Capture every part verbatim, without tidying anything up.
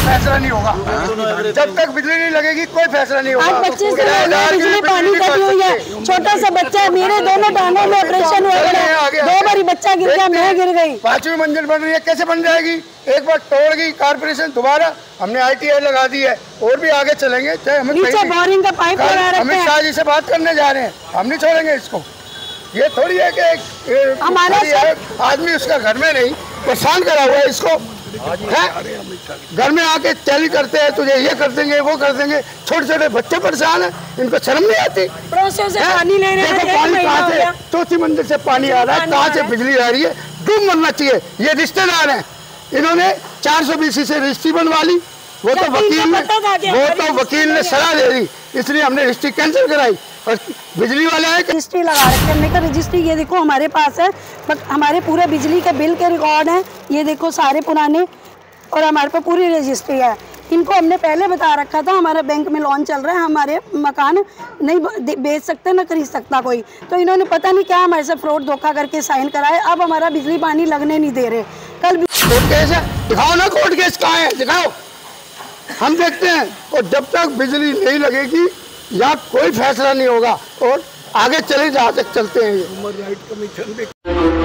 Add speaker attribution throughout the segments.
Speaker 1: फैसला नहीं होगा। जब तक बिजली नहीं लगेगी कोई फैसला नहीं होगा।
Speaker 2: आज पच्चीस बिजली पानी कटी हुई है, छोटा सा बच्चा, मेरे दोनों टांगों में ऑपरेशन हुआ है, दो बारी बच्चा गिर गया, मैं गिर गई।
Speaker 1: पांचवी मंजिल बन रही है, कैसे बन जाएगी? एक बार तोड़ गई कारपोरेशन, दोबारा हमने आई टी आई लगा दी है और भी आगे चलेंगे। चाहे हमें
Speaker 2: नीचे बोरिंग का पाइप लगा रखा है।
Speaker 1: अमित शाह जी से बात करने जा रहे हैं, हम नहीं छोड़ेंगे इसको। ये थोड़ी है कि हमारे आदमी उसका घर में नहीं परेशान करा हुआ है, इसको है घर में आके चैली करते हैं, तुझे ये कर देंगे वो कर देंगे। छोटे छोटे बच्चे परेशान है, इनको शर्म नहीं आती।
Speaker 2: पड़ोसियों से पानी ले रहे हैं,
Speaker 1: पानी कहाँ से? चौथी मंजिल से पानी आ रहा है, कहाँ से बिजली आ रही है? डूब मरना चाहिए। ये रिश्तेदार हैं, इन्होंने चार सौ बीसी से रजिस्ट्री बनवा ली। वो तो वकील ने वो तो वकील ने सलाह दे दी, इसलिए हमने रजिस्ट्री कैंसिल कराई। और बिजली वाला है
Speaker 2: रजिस्ट्री लगा रखी है, हमने कहा रजिस्ट्री ये देखो हमारे पास है, बट हमारे पूरे बिजली के बिल के रिकॉर्ड हैं, ये देखो सारे पुराने, और हमारे पास पूरी रजिस्ट्री है। इनको हमने पहले बता रखा था हमारा बैंक में लोन चल रहा है, हमारे मकान नहीं बेच सकते ना खरीद सकता कोई, तो इन्होंने पता नहीं क्या हमारे से फ्रॉड धोखा करके साइन कराए। अब हमारा बिजली पानी लगने नहीं दे रहे। कल
Speaker 1: कोर्ट केस है, दिखाओ ना कोर्ट केस कहाँ है, दिखाओ, हम देखते हैं। और जब तक बिजली नहीं लगेगी यहाँ कोई फैसला नहीं होगा और आगे चले जहाँ तक चलते हैं। ह्यूमन राइट कमीशन भी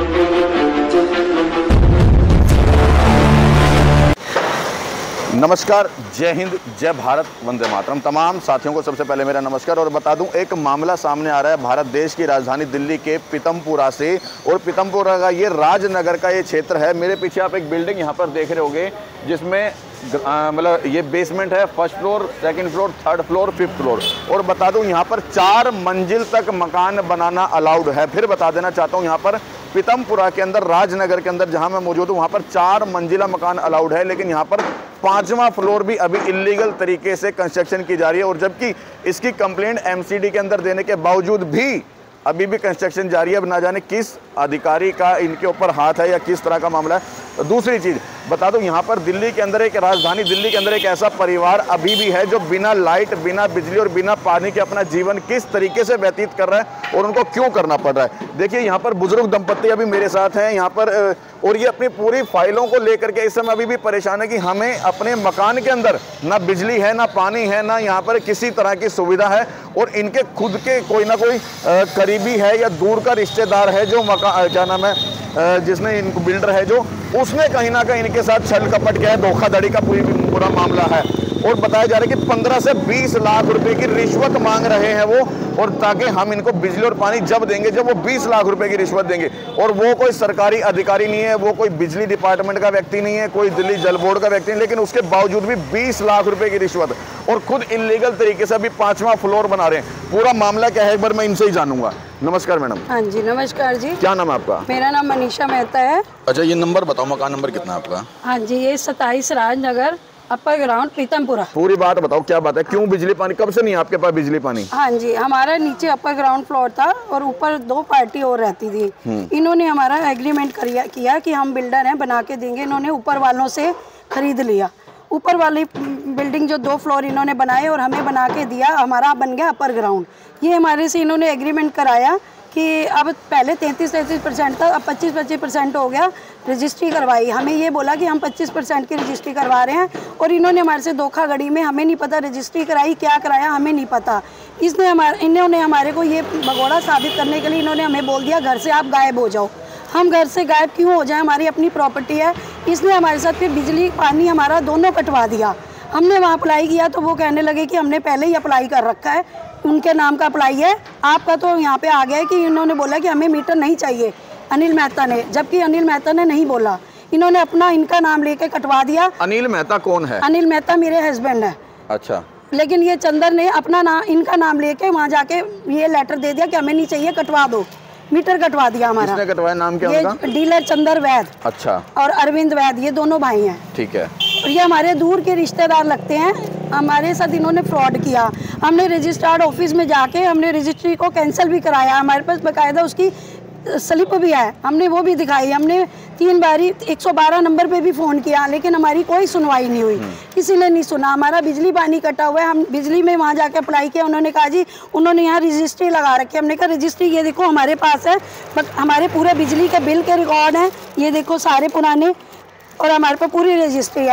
Speaker 3: नमस्कार, जय हिंद, जय भारत, वंदे मातरम। तमाम साथियों को सबसे पहले मेरा नमस्कार। और बता दूं, एक मामला सामने आ रहा है भारत देश की राजधानी दिल्ली के पीतमपुरा से, और पीतमपुरा का ये राजनगर का ये क्षेत्र है। मेरे पीछे आप एक बिल्डिंग यहाँ पर देख रहे होंगे जिसमें मतलब ये बेसमेंट है, first floor, second floor, third floor, fifth floor. और बता दूं यहाँ पर चार मंजिल तक मकान बनाना अलाउड है। फिर बता देना चाहता हूँ, यहाँ पर पीतमपुरा के अंदर, राजनगर के अंदर जहाँ मैं मौजूद हूँ, वहाँ पर चार मंजिला मकान अलाउड है, लेकिन यहाँ पर पांचवा फ्लोर भी अभी इलीगल तरीके से कंस्ट्रक्शन की जा रही है। और जबकि इसकी कंप्लेंट एम सी डी के अंदर देने के बावजूद भी अभी भी कंस्ट्रक्शन जारी है। अब ना जाने किस अधिकारी का इनके ऊपर हाथ है या किस तरह का मामला है। दूसरी चीज़ बता दूं, यहाँ पर दिल्ली के अंदर एक राजधानी दिल्ली के अंदर एक ऐसा परिवार अभी भी है जो बिना लाइट, बिना बिजली और बिना पानी के अपना जीवन किस तरीके से व्यतीत कर रहा है और उनको क्यों करना पड़ रहा है। देखिए, यहाँ पर बुजुर्ग दंपत्ति अभी मेरे साथ हैं यहाँ पर, और ये अपनी पूरी फाइलों को लेकर के इस समय अभी भी परेशान है कि हमें अपने मकान के अंदर ना बिजली है, ना पानी है, ना यहाँ पर किसी तरह की सुविधा है। और इनके खुद के कोई ना कोई करीबी है या दूर का रिश्तेदार है जो मकान, क्या नाम है, जिसने इनको बिल्डर है जो, उसने कहीं ना कहीं इनके साथ छल कपट किया है, धोखाधड़ी का पूरी पूरा मामला है। और बताया जा रहा है कि पंद्रह से बीस लाख रुपए की रिश्वत मांग रहे हैं वो, और ताकि हम इनको बिजली और पानी जब देंगे जब वो बीस लाख रुपए की रिश्वत देंगे। और वो कोई सरकारी अधिकारी नहीं है, वो कोई बिजली डिपार्टमेंट का व्यक्ति नहीं है, कोई दिल्ली जल बोर्ड का व्यक्ति नहीं, लेकिन उसके बावजूद भी बीस लाख रुपए की रिश्वत, और खुद इलीगल तरीके से अभी पांचवा फ्लोर बना रहे हैं। पूरा मामला क्या है एक बार मैं इनसे ही जानूंगा। नमस्कार मैडम।
Speaker 2: हाँ जी, नमस्कार जी।
Speaker 3: क्या नाम है आपका?
Speaker 2: मेरा नाम मनीषा मेहता है।
Speaker 3: अच्छा, ये नंबर बताओ, मकान नंबर कितना है आपका?
Speaker 2: हाँ जी, ये सताईस राजनगर, अपर ग्राउंड, पीतमपुरा।
Speaker 3: पूरी बात बताओ, क्या बात है, क्यों बिजली पानी कब से नहीं है आपके पास बिजली पानी?
Speaker 2: हाँ जी, हमारा नीचे अपर ग्राउंड फ्लोर था और ऊपर दो पार्टी और रहती थी। इन्होंने हमारा एग्रीमेंट किया कि हम बिल्डर हैं, बना के देंगे। इन्होंने ऊपर वालों से खरीद लिया, ऊपर वाली बिल्डिंग जो दो फ्लोर इन्होंने बनाए और हमें बना के दिया, हमारा बन गया अपर ग्राउंड। ये हमारे से इन्होंने एग्रीमेंट कराया कि अब पहले तैंतीस तैंतीस परसेंट था, अब पच्चीस पच्चीस परसेंट हो गया। रजिस्ट्री करवाई, हमें ये बोला कि हम पच्चीस परसेंट की रजिस्ट्री करवा रहे हैं, और इन्होंने हमारे से धोखाधड़ी में, हमें नहीं पता रजिस्ट्री कराई क्या कराया, हमें नहीं पता। इसने हमारे इन्होंने हमारे को ये भगोड़ा साबित करने के लिए इन्होंने हमें बोल दिया घर से आप गायब हो जाओ। हम घर से गायब क्यों हो जाए, हमारी अपनी प्रॉपर्टी है। इसने हमारे साथ फिर बिजली पानी हमारा दोनों कटवा दिया। हमने वहाँ अप्लाई किया तो वो कहने लगे कि हमने पहले ही अप्लाई कर रखा है, उनके नाम का अप्लाई है, आपका तो यहाँ पे आ गया है कि इन्होंने बोला कि हमें मीटर नहीं चाहिए, अनिल मेहता ने, जबकि अनिल मेहता ने नहीं बोला। इन्होंने अपना इनका नाम लेके कटवा दिया।
Speaker 3: अनिल मेहता कौन है?
Speaker 2: अनिल मेहता मेरे हस्बैंड है।
Speaker 3: अच्छा।
Speaker 2: लेकिन ये चंदर ने अपना नाम, इनका नाम लेके वहाँ जाके ये लेटर दे दिया कि हमें नहीं चाहिए, कटवा दो, मीटर कटवा दिया हमारा।
Speaker 3: किसने कटवाया, नाम क्या उनका?
Speaker 2: डीलर चंदर वैद।
Speaker 3: अच्छा।
Speaker 2: और अरविंद वैद, ये दोनों भाई हैं।
Speaker 3: ठीक है।
Speaker 2: और ये हमारे दूर के रिश्तेदार लगते हैं। हमारे साथ इन्होंने फ्रॉड किया। हमने रजिस्ट्रार्ड ऑफिस में जाके हमने रजिस्ट्री को कैंसिल भी कराया, हमारे पास बाकायदा उसकी स्लिप भी है, हमने वो भी दिखाई। हमने तीन बारी एक सौ बारह नंबर पे भी फ़ोन किया, लेकिन हमारी कोई सुनवाई नहीं हुई, किसी ने नहीं सुना। हमारा बिजली पानी कटा हुआ है, हम बिजली में वहाँ जाके अप्लाई किया, उन्होंने कहा जी उन्होंने यहाँ रजिस्ट्री लगा रखी है। हमने कहा रजिस्ट्री ये देखो हमारे पास है, बट हमारे पूरे बिजली के बिल के रिकॉर्ड हैं, ये देखो सारे पुराने, और हमारे पास पूरी रजिस्ट्री है।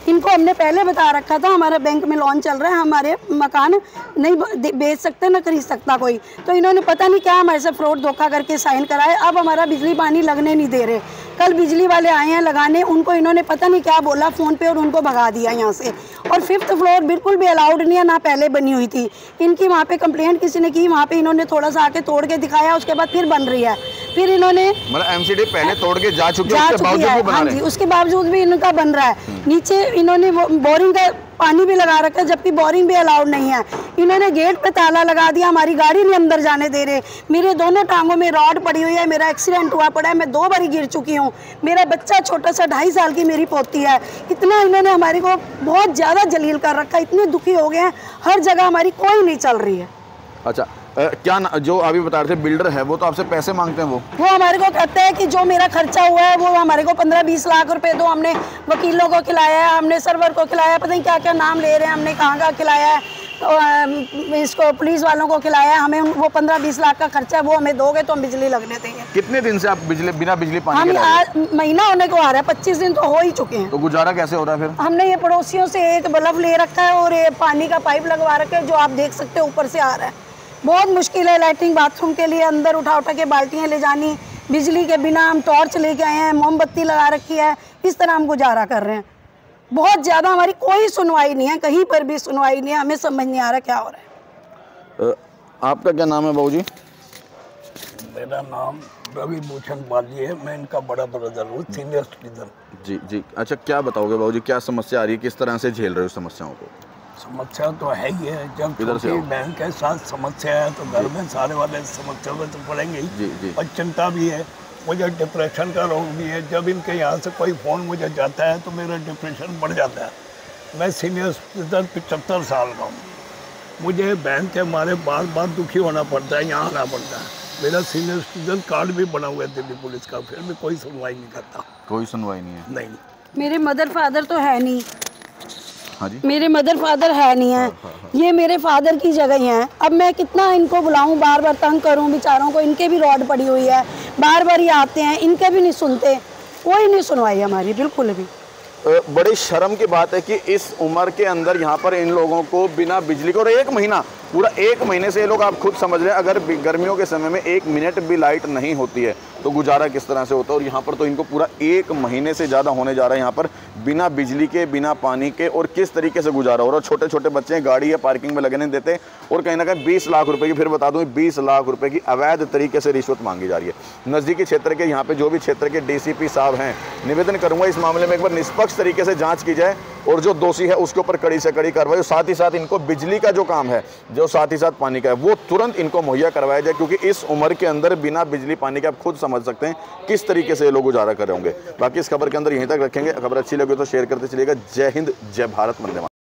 Speaker 2: इनको हमने पहले बता रखा था हमारा बैंक में लोन चल रहा है, हमारे मकान नहीं बेच सकते ना खरीद सकता कोई, तो इन्होंने पता नहीं क्या हमारे से फ्रॉड धोखा करके साइन कराए। अब हमारा बिजली पानी लगने नहीं दे रहे। कल बिजली वाले आए हैं लगाने, उनको इन्होंने पता नहीं क्या बोला फ़ोन पे और उनको भगा दिया यहाँ से। और फिफ्थ फ्लोर बिल्कुल भी अलाउड नहीं है, ना पहले बनी हुई थी। इनकी वहाँ पे कंप्लेंट किसी ने की, वहाँ पे इन्होंने थोड़ा सा आके तोड़ के दिखाया, उसके बाद फिर बन रही है। फिर इन्होंने
Speaker 3: मतलब एमसीडी पहले तोड़ के जा चुकी
Speaker 2: है,
Speaker 3: उसके बावजूद भी बना
Speaker 2: हाँ
Speaker 3: रहे
Speaker 2: जी,
Speaker 3: हैं।
Speaker 2: उसके बावजूद भी इनका बन रहा है। नीचे इन्होंने बोरिंग का पानी भी लगा रखा है, जबकि बोरिंग भी अलाउड नहीं है। इन्होंने गेट पे ताला लगा दिया, हमारी गाड़ी नहीं अंदर जाने दे रहे। मेरे दोनों टांगों में रॉड पड़ी हुई है, मेरा एक्सीडेंट हुआ पड़ा है, मैं दो बारी गिर चुकी हूँ। मेरा बच्चा छोटा सा ढाई साल की मेरी पोती है। इतना इन्होंने हमारे को बहुत ज़्यादा जलील कर रखा है, इतने दुखी हो गए हैं। हर जगह हमारी कोई नहीं चल रही है।
Speaker 3: अच्छा, आ, क्या न, जो अभी बता रहे थे बिल्डर है वो तो आपसे पैसे मांगते हैं? वो
Speaker 2: वो हमारे को कहते हैं कि जो मेरा खर्चा हुआ है वो हमारे को पंद्रह बीस लाख रुपए दो। हमने वकीलों को खिलाया है, हमने सर्वर को खिलाया है, पता नहीं क्या क्या नाम ले रहे हैं, हमने कहाँ का खिलाया है, तो इसको पुलिस वालों को खिलाया है। हमें वो पंद्रह बीस लाख का खर्चा है वो हमें दोगे तो हम बिजली लगने देंगे।
Speaker 3: कितने दिन से आप बिजली बिना बिजली पानी
Speaker 2: हम
Speaker 3: के
Speaker 2: आज महीना होने को आ रहा है, पच्चीस दिन तो हो ही चुके हैं।
Speaker 3: तो गुजारा कैसे हो रहा है फिर?
Speaker 2: हमने ये पड़ोसियों से एक बल्ब ले रखा है और ये पानी का पाइप लगवा रखा है, जो आप देख सकते हो ऊपर से आ रहा है। बहुत मुश्किल है लैट्रिन बाथरूम के लिए अंदर उठा उठा के बाल्टियाँ ले जानी, बिजली के बिना हम टॉर्च लेके आए हैं, मोमबत्ती लगा रखी है, इस तरह हम गुजारा कर रहे हैं। बहुत ज़्यादा हमारी कोई सुनवाई नहीं है, कहीं पर भी सुनवाई नहीं है। हमें समझ नहीं आ रहा क्या हो रहा है।
Speaker 3: आपका क्या नाम है बाबूजी?
Speaker 4: मेरा नाम रवि भूषण बाली है, मैं इनका बड़ा ब्रदर हूँ, सीनियर सिटीजन।
Speaker 3: जी जी। अच्छा, क्या बताओगे बाबूजी, क्या समस्या आ रही है, किस तरह से झेल रहे हो समस्याओं को?
Speaker 4: समस्या तो है ही है, जब
Speaker 3: इधर से
Speaker 4: छोटी बहन के साथ समस्या है तो घर में सारे वाले समस्या में तो पड़ेंगे ही।
Speaker 3: जी जी।
Speaker 4: और चिंता भी है, मुझे डिप्रेशन का रोग भी है। जब इनके यहाँ से कोई फ़ोन मुझे जाता है तो मेरा डिप्रेशन बढ़ जाता है। मैं सीनियर सिटीजन पचहत्तर साल का हूँ, मुझे बहन के मारे बार बार दुखी होना पड़ता है, यहाँ आना पड़ता है। मेरा सीनियर सिटीजन कार्ड भी बना हुआ है दिल्ली पुलिस का, फिर भी कोई सुनवाई नहीं करता।
Speaker 3: कोई सुनवाई नहीं है?
Speaker 4: नहीं।
Speaker 2: मेरे मदर फादर तो है नहीं।
Speaker 3: हाँ जी।
Speaker 2: मेरे मदर फादर है नहीं है, ये मेरे फादर की जगह ही हैं। अब मैं कितना इनको बुलाऊं, बार बार तंग करूं बेचारों को, इनके भी रॉड पड़ी हुई है, बार बार ये आते हैं, इनके भी नहीं सुनते, कोई नहीं सुनवाई हमारी बिल्कुल भी।
Speaker 3: बड़ी शर्म की बात है कि इस उम्र के अंदर यहाँ पर इन लोगों को बिना बिजली को, और एक महीना पूरा एक महीने से ये लोग, आप खुद समझ रहे हैं, अगर गर्मियों के समय में एक मिनट भी लाइट नहीं होती है तो गुजारा किस तरह से होता है। और यहाँ पर तो इनको पूरा एक महीने से ज़्यादा होने जा रहा है यहाँ पर बिना बिजली के, बिना पानी के, और किस तरीके से गुजारा हो रहा है। छोटे छोटे बच्चे हैं, गाड़ी या पार्किंग में लगने देते, और कहीं ना कहीं बीस लाख रुपए की, फिर बता दूँ बीस लाख रुपए की अवैध तरीके से रिश्वत मांगी जा रही है। नज़दीकी क्षेत्र के यहाँ पे जो भी क्षेत्र के डी सी पी साहब हैं, निवेदन करूँगा इस मामले में एक बार निष्पक्ष तरीके से जाँच की जाए और जो दोषी है उसके ऊपर कड़ी से कड़ी कार्रवाई। साथ ही साथ इनको बिजली का जो काम है, जो साथ ही साथ पानी का है, वो तुरंत इनको मुहैया करवाया जाए, क्योंकि इस उम्र के अंदर बिना बिजली पानी के आप खुद समझ सकते हैं किस तरीके से ये लोग गुजारा कर रहे होंगे। बाकी इस खबर के अंदर यहीं तक रखेंगे। खबर अच्छी लगी तो शेयर करते चलिएगा। जय हिंद, जय भारत, वंदे मातरम।